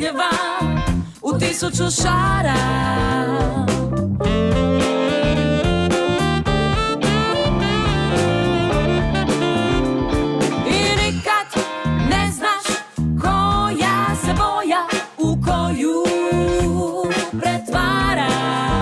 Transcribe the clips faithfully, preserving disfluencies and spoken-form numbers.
preljeva u tisuću šara. I nikad ne znaš koja se boja u koju pretvara.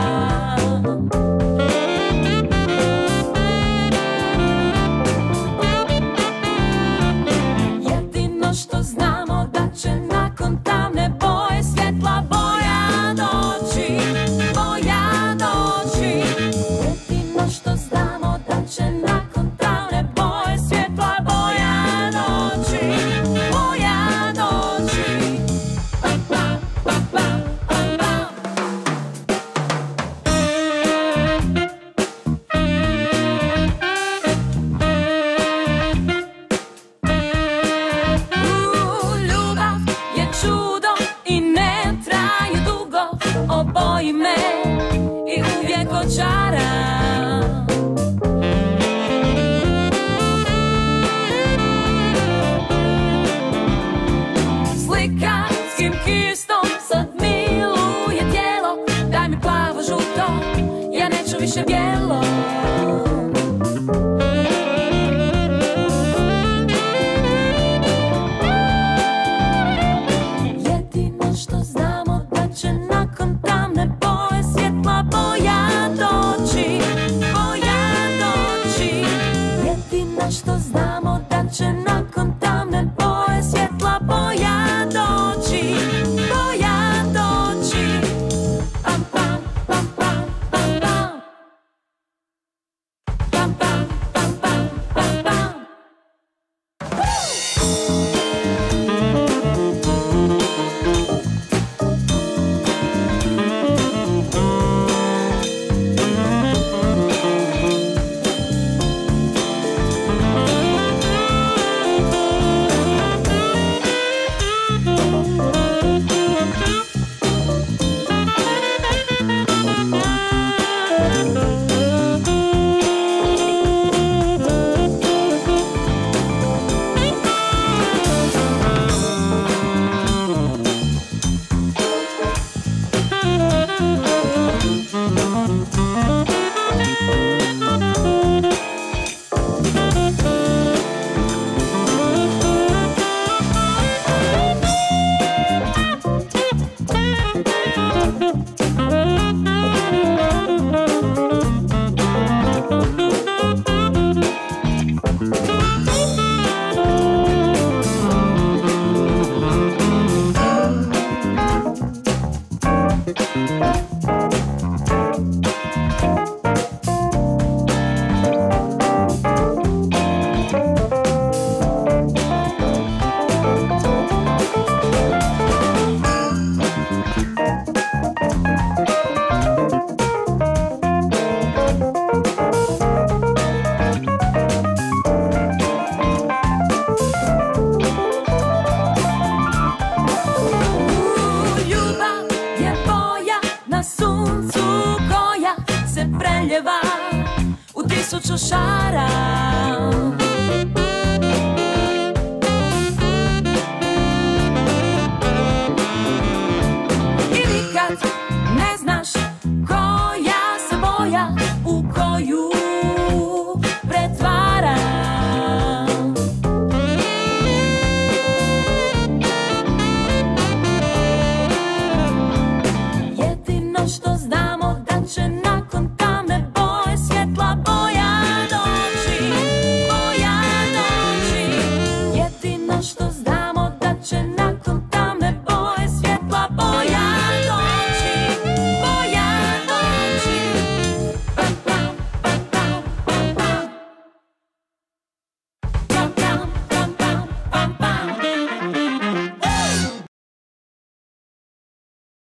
Jedino što znamo da će nakon tamne boje svjetla boja doći, boja doći. Jedino što znamo da će nakon tamne boje svjetla boja doći, boja doći. Pam, pam, pam, pam, pam, pam. U, ljubav je čudo i ne traje dugo, oboji me i uvijek očara. Slika s kim kistom sad miluje tijelo, daj mi plavo žuto, ja neću više bijelo. Jedino što znamo da će nakon tamne boje svjetla boja doći, boja doći. Jedino što znamo da će nakon tamne boje svjetla boja doći, boja doći. Pam, pam, pam, pam, pam, pam. Pam, pam, pam, pam, pam, pam. Ljubav je boja na suncu koja se preljeva u tisuću šara.